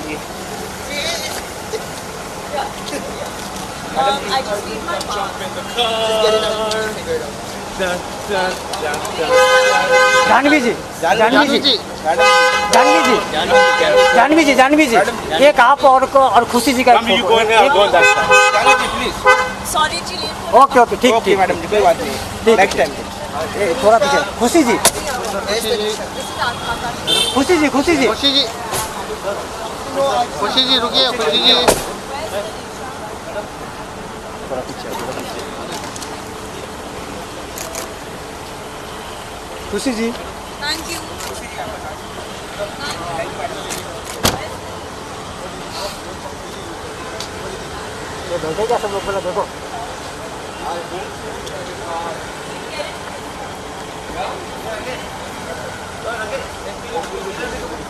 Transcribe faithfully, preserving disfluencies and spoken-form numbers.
Ji. Um, I just need my mom. Janvi जी, जानवी जी, जानवी जी, जानवी जी, जानवी जी, एक आप और को और खुशी जी का एक photo. Sorry, Chile. Okay okay ठीक ठीक मैडम जी, कोई बात नहीं, नेक्स्ट टाइम। थोड़ा पीछे खुशी जी, खुशी जी, खुशी जी, खुशी जी, खुशी जी रुकिए, खुशी जी थोड़ा पीछे, थोड़ा पीछे, खुशी जी, Thank you. ये बैठे क्या सब लोग पहले देखो। Okay.